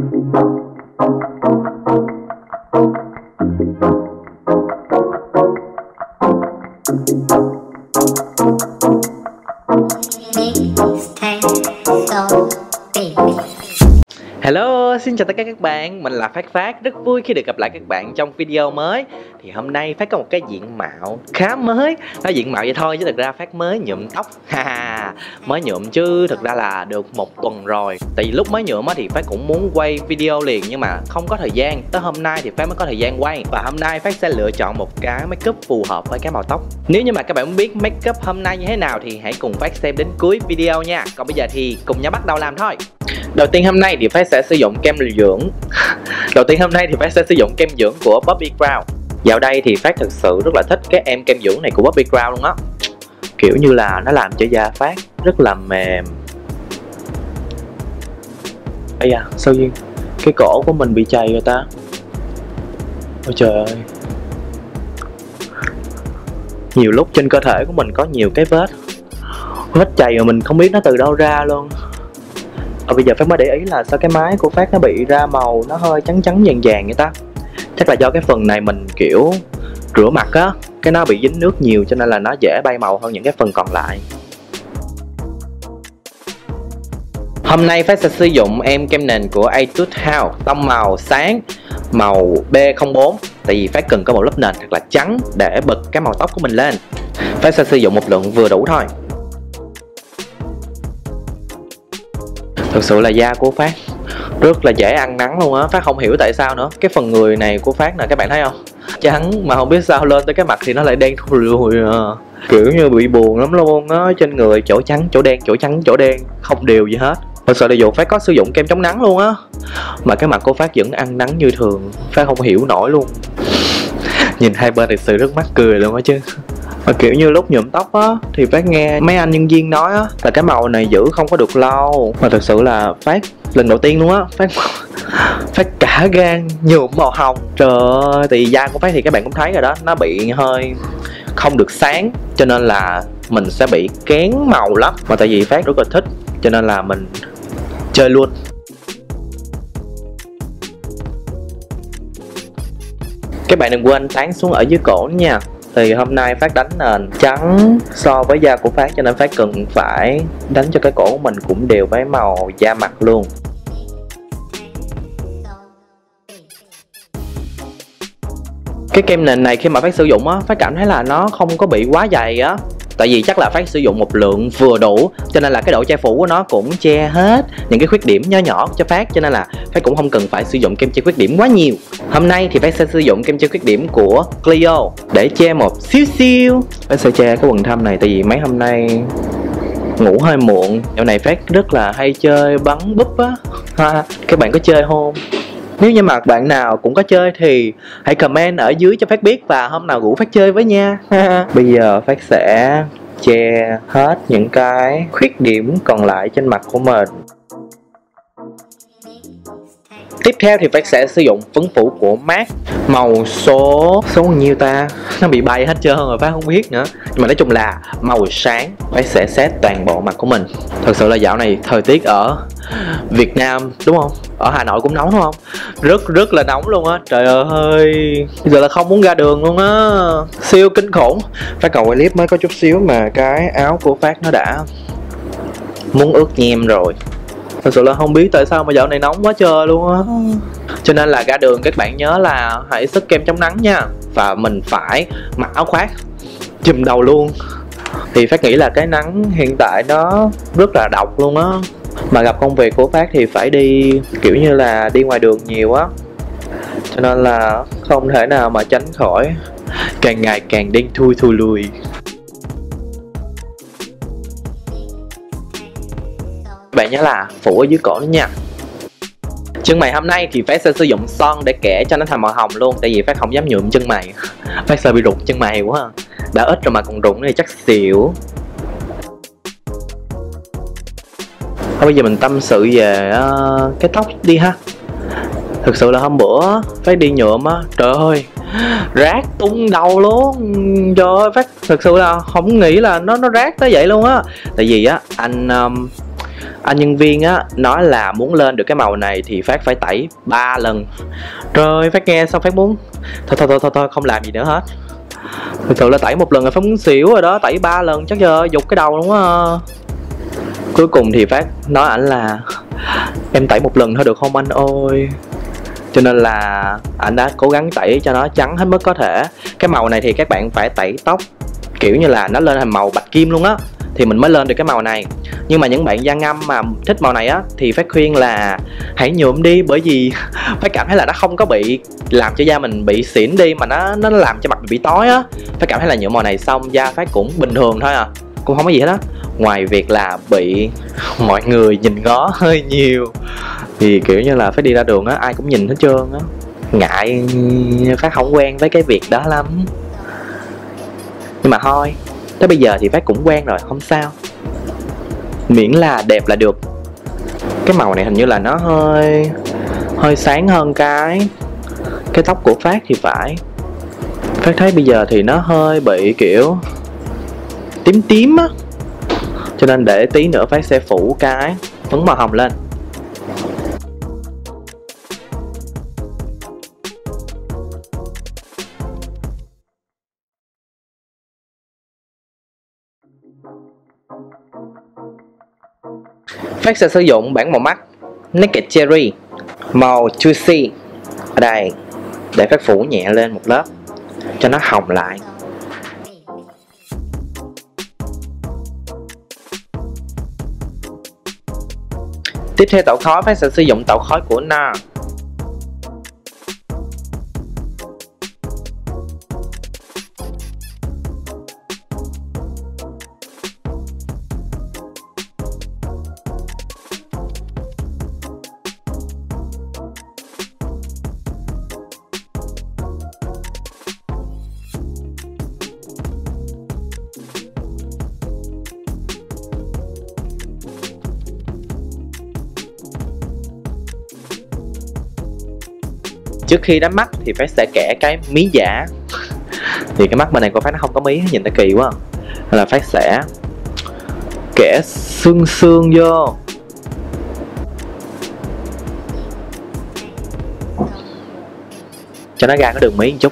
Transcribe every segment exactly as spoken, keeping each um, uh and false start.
Hello, xin chào tất cả các bạn, mình là Phát Phát, rất vui khi được gặp lại các bạn trong video mới. Thì hôm nay Phát có một cái diện mạo khá mới. Nói diện mạo vậy thôi chứ thực ra Phát mới nhuộm tóc. Ha, mới nhuộm chứ thực ra là được một tuần rồi. Tại vì lúc mới nhuộm thì Phát cũng muốn quay video liền nhưng mà không có thời gian. Tới hôm nay thì Phát mới có thời gian quay. Và hôm nay Phát sẽ lựa chọn một cái make up phù hợp với cái màu tóc. Nếu như mà các bạn muốn biết make up hôm nay như thế nào thì hãy cùng Phát xem đến cuối video nha. Còn bây giờ thì cùng nhau bắt đầu làm thôi. Đầu tiên hôm nay thì Phát sẽ sử dụng kem dưỡng. Đầu tiên hôm nay thì Phát sẽ sử dụng kem dưỡng của Bobbi Brown. Dạo đây thì Phát thực sự rất là thích cái em kem dưỡng này của Bobbi Brown luôn á. Kiểu như là nó làm cho da Phát rất là mềm. Ây da, sao Duyên? Cái cổ của mình bị chày rồi ta. Ôi trời ơi. Nhiều lúc trên cơ thể của mình có nhiều cái vết Vết chày mà mình không biết nó từ đâu ra luôn. Ờ, bây giờ Phát mới để ý là sao cái máy của Phát nó bị ra màu nó hơi trắng trắng vàng vàng vậy ta. Chắc là do cái phần này mình kiểu rửa mặt á, cái nó bị dính nước nhiều cho nên là nó dễ bay màu hơn những cái phần còn lại. Hôm nay Phát sẽ sử dụng em kem nền của Etude House, tông màu sáng, màu B không bốn. Tại vì Phát cần có một lớp nền thật là trắng để bật cái màu tóc của mình lên. Phát sẽ sử dụng một lượng vừa đủ thôi. Thực sự là da của Phát rất là dễ ăn nắng luôn á. Phát không hiểu tại sao nữa. Cái phần người này của Phát nè, các bạn thấy không? Trắng mà không biết sao lên tới cái mặt thì nó lại đen thui lùi à. Kiểu như bị buồn lắm luôn á. Trên người chỗ trắng, chỗ đen, chỗ trắng, chỗ đen, không đều gì hết. Thật sự là dù Phát có sử dụng kem chống nắng luôn á mà cái mặt của Phát vẫn ăn nắng như thường. Phát không hiểu nổi luôn. Nhìn hai bên thực sự rất mắc cười luôn á chứ. Mà kiểu như lúc nhuộm tóc á thì Phát nghe mấy anh nhân viên nói á là cái màu này giữ không có được lâu. Mà thực sự là Phát lần đầu tiên luôn á Phát Phát cả gan nhuộm màu hồng. Trời ơi, thì da của Phát thì các bạn cũng thấy rồi đó, nó bị hơi không được sáng cho nên là mình sẽ bị kén màu lắm. Mà tại vì Phát rất là thích cho nên là mình chơi luôn. Các bạn đừng quên tán xuống ở dưới cổ nha. Thì hôm nay Phát đánh nền trắng so với da của Phát cho nên Phát cần phải đánh cho cái cổ của mình cũng đều với màu da mặt luôn. Cái kem nền này khi mà Phát sử dụng á, Phát cảm thấy là nó không có bị quá dày á. Tại vì chắc là Phát sử dụng một lượng vừa đủ cho nên là cái độ che phủ của nó cũng che hết những cái khuyết điểm nhỏ nhỏ cho Phát. Cho nên là Phát cũng không cần phải sử dụng kem che khuyết điểm quá nhiều. Hôm nay thì Phát sẽ sử dụng kem che khuyết điểm của Clio để che một xíu xíu. Phát sẽ che cái quầng thâm này tại vì mấy hôm nay ngủ hơi muộn. Dạo này Phát rất là hay chơi bắn búp á. Ha, các bạn có chơi không? Nếu như mà bạn nào cũng có chơi thì hãy comment ở dưới cho Phát biết và hôm nào rủ Phát chơi với nha. Bây giờ Phát sẽ che hết những cái khuyết điểm còn lại trên mặt của mình. Tiếp theo thì Phát sẽ sử dụng phấn phủ của MAC màu số số bao nhiêu ta, nó bị bay hết trơn rồi Phát không biết nữa, nhưng mà nói chung là màu sáng. Phát sẽ set toàn bộ mặt của mình. Thật sự là dạo này thời tiết ở Việt Nam đúng không, ở Hà Nội cũng nóng đúng không, rất rất là nóng luôn á. Trời ơi, bây giờ là không muốn ra đường luôn á, siêu kinh khủng. Phát cầu quay clip mới có chút xíu mà cái áo của Phát nó đã muốn ướt nhem rồi. Thật sự là không biết tại sao mà dạo này nóng quá trời luôn á. Cho nên là ra đường các bạn nhớ là hãy xức kem chống nắng nha. Và mình phải mặc áo khoác chùm đầu luôn. Thì Phát nghĩ là cái nắng hiện tại nó rất là độc luôn á. Mà gặp công việc của Phát thì phải đi kiểu như là đi ngoài đường nhiều á, cho nên là không thể nào mà tránh khỏi. Càng ngày càng đen thui thui lùi. Bạn nhớ là phủ ở dưới cổ nữa nha. Chân mày hôm nay thì Phát sẽ sử dụng son để kẻ cho nó thành màu hồng luôn. Tại vì Phát không dám nhuộm chân mày, Phát sợ bị rụng chân mày quá. Đã ít rồi mà còn rụng thì chắc xỉu. Thôi bây giờ mình tâm sự về uh, cái tóc đi ha. Thực sự là hôm bữa Phát đi nhuộm á, trời ơi, rát tung đầu luôn. Trời ơi, Phát thực sự là không nghĩ là nó nó rát tới vậy luôn á. Tại vì á, anh um, Anh nhân viên á nói là muốn lên được cái màu này thì Phát phải tẩy ba lần. Rồi Phát nghe xong Phát muốn thôi thôi thôi thôi, thôi không làm gì nữa hết. Thực sự là tẩy một lần là Phát muốn xỉu rồi đó, tẩy ba lần chắc giờ dục cái đầu đúng không. Cuối cùng thì Phát nói ảnh là em tẩy một lần thôi được không anh ơi. Cho nên là ảnh đã cố gắng tẩy cho nó trắng hết mức có thể. Cái màu này thì các bạn phải tẩy tóc kiểu như là nó lên thành màu bạch kim luôn á thì mình mới lên được cái màu này. Nhưng mà những bạn da ngăm mà thích màu này á thì Phát khuyên là hãy nhuộm đi, bởi vì Phát cảm thấy là nó không có bị làm cho da mình bị xỉn đi mà nó nó làm cho mặt mình bị tối á. Phát cảm thấy là nhuộm màu này xong da Phát cũng bình thường thôi à, cũng không có gì hết á, ngoài việc là bị mọi người nhìn ngó hơi nhiều. Thì kiểu như là Phát đi ra đường á ai cũng nhìn hết trơn á, ngại, Phát không quen với cái việc đó lắm. Nhưng mà thôi, tới bây giờ thì Phát cũng quen rồi, không sao, miễn là đẹp là được. Cái màu này hình như là nó hơi hơi sáng hơn cái cái tóc của Phát thì phải. Phát thấy bây giờ thì nó hơi bị kiểu tím tím á, cho nên để tí nữa Phát sẽ phủ cái phấn màu hồng lên. Phát sẽ sử dụng bảng màu mắt Naked Cherry màu Juicy ở đây để Phát phủ nhẹ lên một lớp cho nó hồng lại. Tiếp theo tẩu khói, Phát sẽ sử dụng tẩu khói của NARS. Trước khi đánh mắt thì Phát sẽ kẻ cái mí giả. Thì cái mắt bên này của Phát nó không có mí, nhìn nó kỳ quá. Nên là Phát sẽ kẻ xương xương vô. Cho nó ra cái đường mí một chút.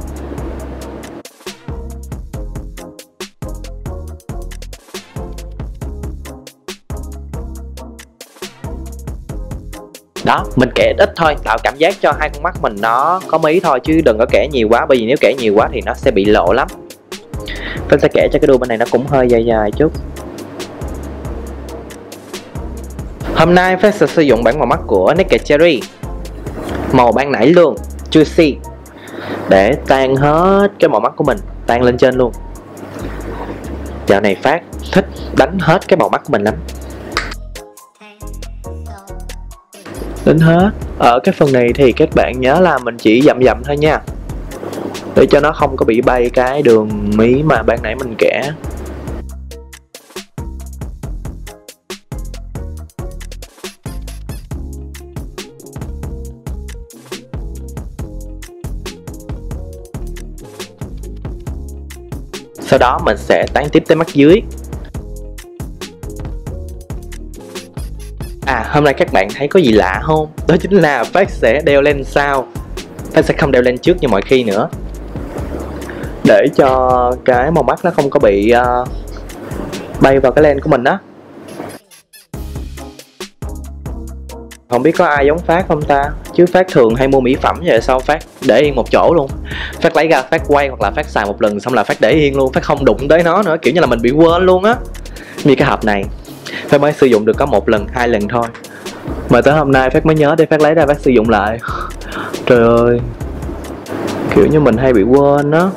Đó, mình kẻ ít thôi, tạo cảm giác cho hai con mắt mình nó có mí thôi, chứ đừng có kẻ nhiều quá, bởi vì nếu kẻ nhiều quá thì nó sẽ bị lộ lắm. Tôi sẽ kẻ cho cái đuôi bên này nó cũng hơi dài dài chút. Hôm nay Phát sẽ sử dụng bảng màu mắt của Naked Cherry màu ban nãy luôn, Juicy, để tan hết cái màu mắt của mình, tan lên trên luôn. Dạo này Phát thích đánh hết cái màu mắt của mình lắm. Đến hết. Ở cái phần này thì các bạn nhớ là mình chỉ dặm dặm thôi nha, để cho nó không có bị bay cái đường mí mà ban nãy mình kẻ. Sau đó mình sẽ tán tiếp tới mắt dưới. À, hôm nay các bạn thấy có gì lạ không? Đó chính là Phát sẽ đeo len sau. Phát sẽ không đeo len trước như mọi khi nữa, để cho cái màu mắt nó không có bị uh, bay vào cái len của mình đó. Không biết có ai giống Phát không ta? Chứ Phát thường hay mua mỹ phẩm vậy, sao Phát để yên một chỗ luôn. Phát lấy ra Phát quay hoặc là Phát xài một lần xong là Phát để yên luôn, Phát không đụng tới nó nữa, kiểu như là mình bị quên luôn á. Như cái hộp này Phát mới sử dụng được có một lần, hai lần thôi, mà tới hôm nay Phát mới nhớ để Phát lấy ra Phát sử dụng lại. Trời ơi, kiểu như mình hay bị quên đó.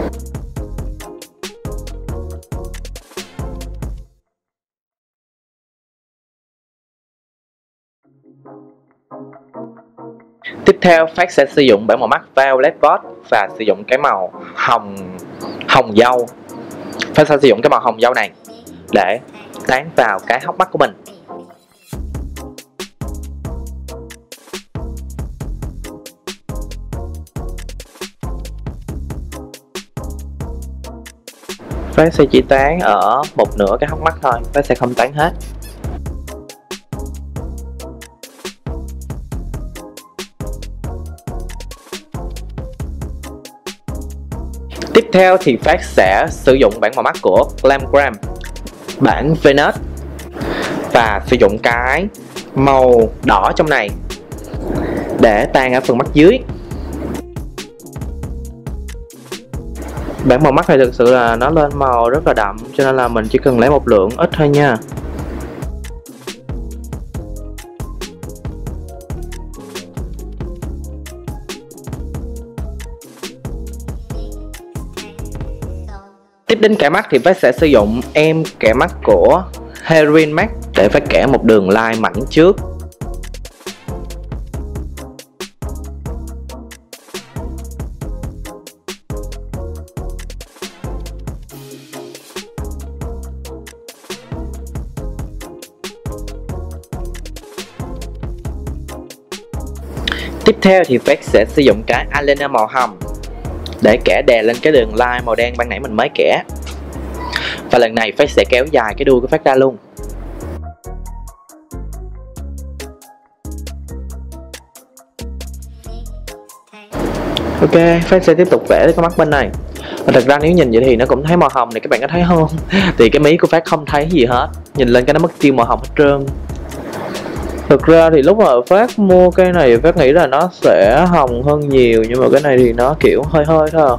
Tiếp theo Phát sẽ sử dụng bảng màu mắt Violet Vote và sử dụng cái màu hồng hồng dâu. Phát sẽ sử dụng cái màu hồng dâu này để tán vào cái hốc mắt của mình. Phát sẽ chỉ tán ở một nửa cái hốc mắt thôi, Phát sẽ không tán hết. Tiếp theo thì Phát sẽ sử dụng bảng màu mắt của Glamgram, bảng Venus, và sử dụng cái màu đỏ trong này để tan ở phần mắt dưới. Bảng màu mắt này thực sự là nó lên màu rất là đậm, cho nên là mình chỉ cần lấy một lượng ít thôi nha. Tiếp đến kẻ mắt thì Phát sẽ sử dụng em kẻ mắt của Heroin Max để Phát kẻ một đường line mảnh trước. Tiếp theo thì Phát sẽ sử dụng cái eyeliner màu hồng để kẻ đè lên cái đường line màu đen ban nãy mình mới kẻ. Và lần này Phát sẽ kéo dài cái đuôi của Phát ra luôn. Ok, Phát sẽ tiếp tục vẽ cái mắt bên này. Và thật ra nếu nhìn vậy thì nó cũng thấy màu hồng này, các bạn có thấy không? Thì cái mí của Phát không thấy gì hết, nhìn lên cái nó mất tiêu màu hồng hết trơn. Thực ra thì lúc mà Phát mua cái này Phát nghĩ là nó sẽ hồng hơn nhiều, nhưng mà cái này thì nó kiểu hơi hơi thôi.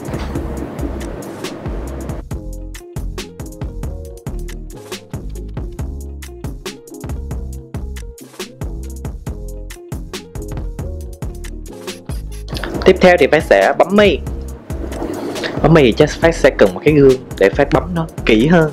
Tiếp theo thì Phát sẽ bấm mi. Bấm mi thì chắc Phát sẽ cần một cái gương để Phát bấm nó kỹ hơn.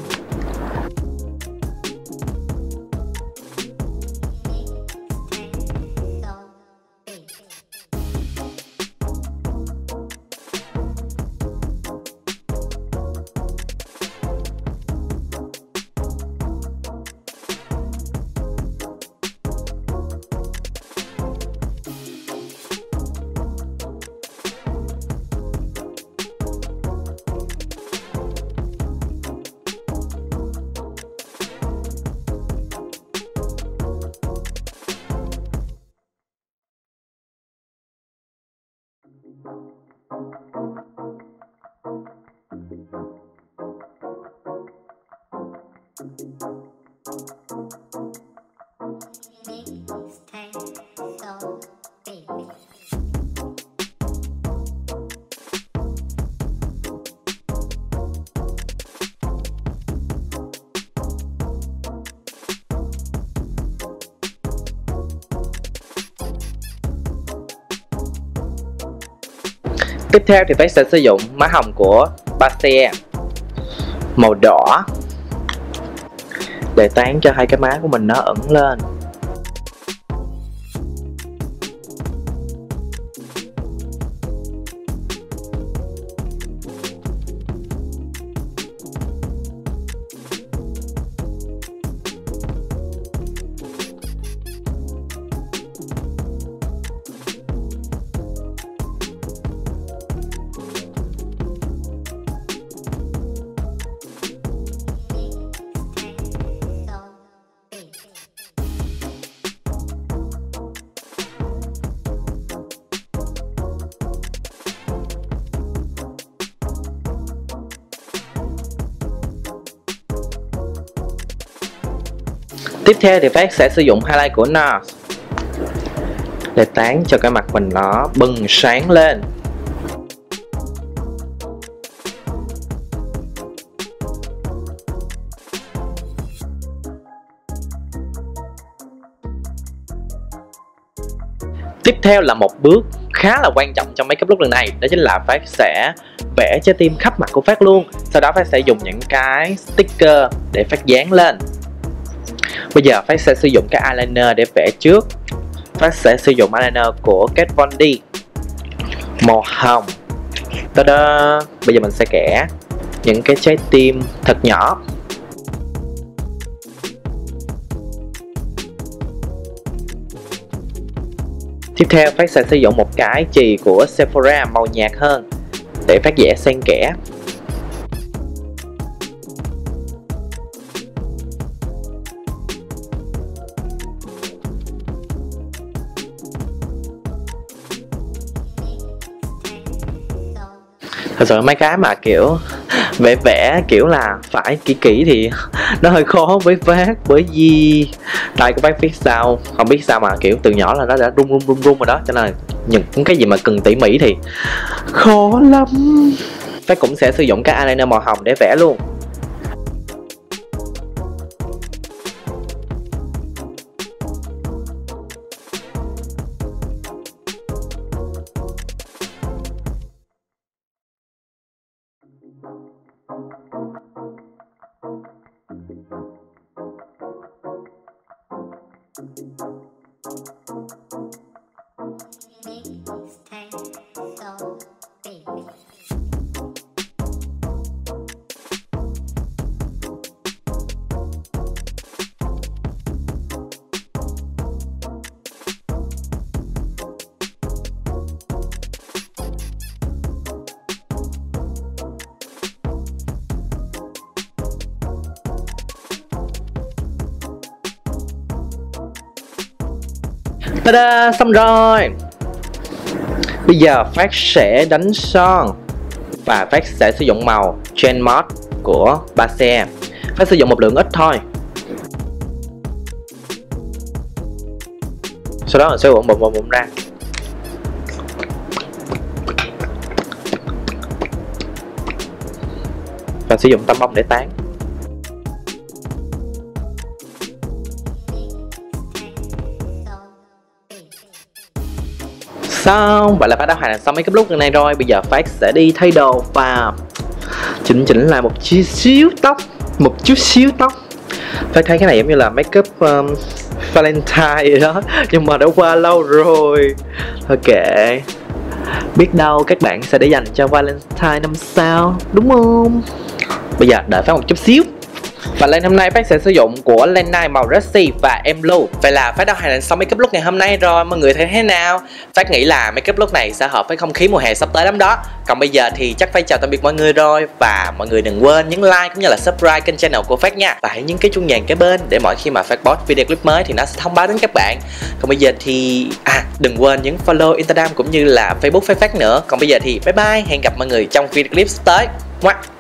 Tiếp theo thì Phát sẽ sử dụng má hồng của Bastia màu đỏ để tán cho hai cái má của mình nó ẩn lên. Tiếp theo thì Phát sẽ sử dụng highlight của NARS để tán cho cái mặt mình nó bừng sáng lên. Tiếp theo là một bước khá là quan trọng trong makeup look lần này, đó chính là Phát sẽ vẽ trái tim khắp mặt của Phát luôn. Sau đó Phát sẽ dùng những cái sticker để Phát dán lên. Bây giờ Phát sẽ sử dụng cái eyeliner để vẽ trước. Phát sẽ sử dụng eyeliner của Kat Von D màu hồng. Ta-da! Bây giờ mình sẽ kẻ những cái trái tim thật nhỏ. Tiếp theo Phát sẽ sử dụng một cái chì của Sephora màu nhạt hơn để Phát vẽ xen kẽ. Thật sự mấy cái mà kiểu vẽ vẽ kiểu là phải kỹ kỹ thì nó hơi khó với Phát, bởi vì tay của Phát biết sao, không biết sao mà kiểu từ nhỏ là nó đã run run run run rồi đó, cho nên những cái gì mà cần tỉ mỉ thì khó lắm. Phát cũng sẽ sử dụng các eyeliner màu hồng để vẽ luôn. Ta-da, xong rồi. Bây giờ Phát sẽ đánh son và Phát sẽ sử dụng màu Gen Mod của Base. Phát sử dụng một lượng ít thôi. Sau đó mình sẽ bụng bụng bụng bụng ra. Và sử dụng tăm bông để tán. Xong, vậy là Phát đã hoàn thành xong make up look này rồi. Bây giờ Phát sẽ đi thay đồ và chỉnh chỉnh lại một chút xíu tóc. Một chút xíu tóc. Phát thấy cái này giống như là make up um, Valentine vậy đó, nhưng mà đã qua lâu rồi. Ok, biết đâu các bạn sẽ để dành cho Valentine năm sau, đúng không? Bây giờ đợi Phát một chút xíu. Và lên hôm nay Phát sẽ sử dụng của Lenine màu Rusty và Em Blue. Vậy là Phát đã hoàn thành xong make up look ngày hôm nay rồi. Mọi người thấy thế nào? Phát nghĩ là make up look này sẽ hợp với không khí mùa hè sắp tới lắm đó. Còn bây giờ thì chắc phải chào tạm biệt mọi người rồi. Và mọi người đừng quên nhấn like cũng như là subscribe kênh channel của Phát nha. Và hãy nhấn cái chuông vàng kế bên để mỗi khi mà Phát post video clip mới thì nó sẽ thông báo đến các bạn. Còn bây giờ thì à đừng quên nhấn follow Instagram cũng như là Facebook Phát Phát nữa. Còn bây giờ thì bye bye, hẹn gặp mọi người trong video clip sắp tới. Ngoá.